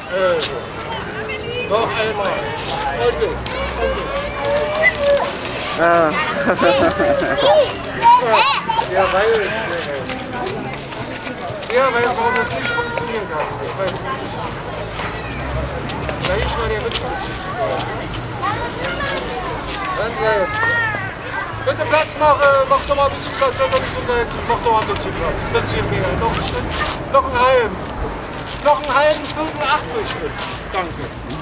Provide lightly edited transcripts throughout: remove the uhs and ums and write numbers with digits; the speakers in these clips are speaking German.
Noch einmal. Okay. Ah. Ja, weil es warum das nicht funktionieren kann. Ich weiß nicht. Da ich mal der mitfunktioniert. Bitte Platz machen, mach doch mal ein bisschen Platz, hört doch nicht so nett. Mach doch mal ein bisschen Platz. Das hier mehr. Noch einen Schritt, noch einen halben. Noch einen halben, Viertel, Achtelschritt. Danke.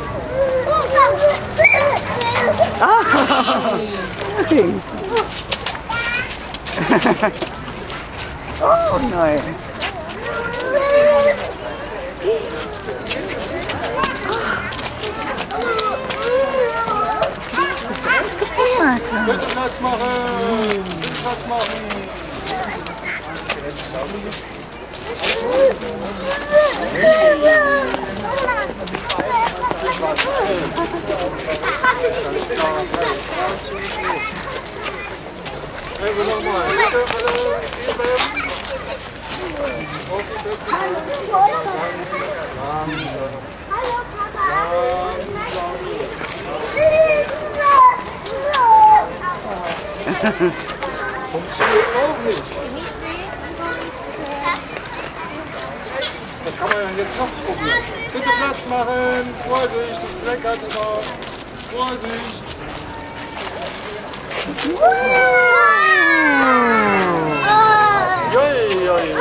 Oh nein. Bitte Platz machen. Bitte Platz machen. Also nochmal. Bitte alle geben. Funktioniert auch nicht. Das kann man ja jetzt noch probieren. Bitte Platz machen. Vorsicht, das Bleckert immer. Vorsicht. Joi, joi.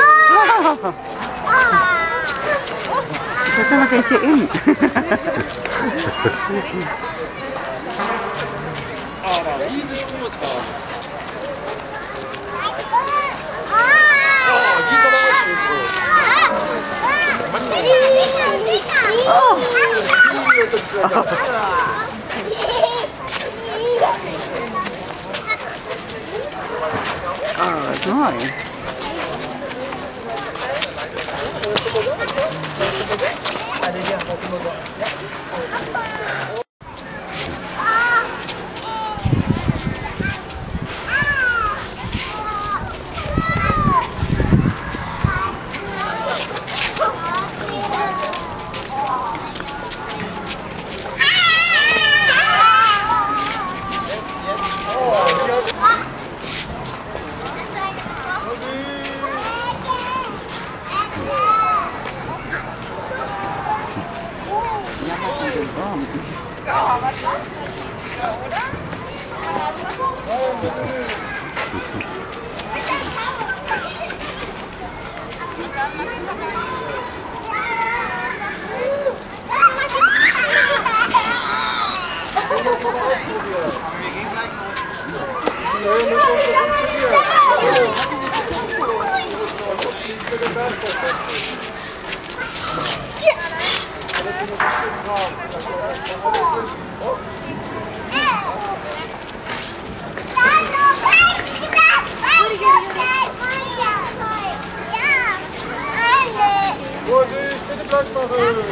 Was haben wir denn hier in? Aber riesig groß war. Die ist aber auch schön groß. Oh, neu. Vorsicht, bitte Platz machen!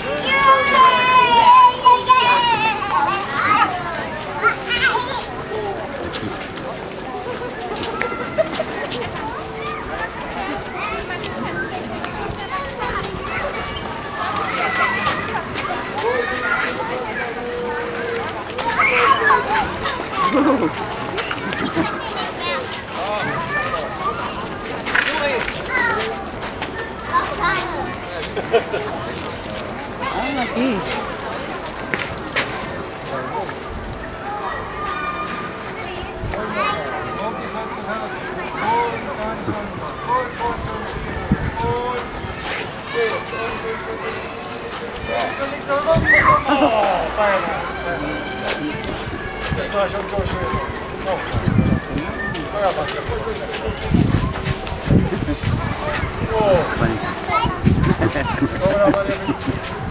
Ah, die. Das war schon so schön. Oh.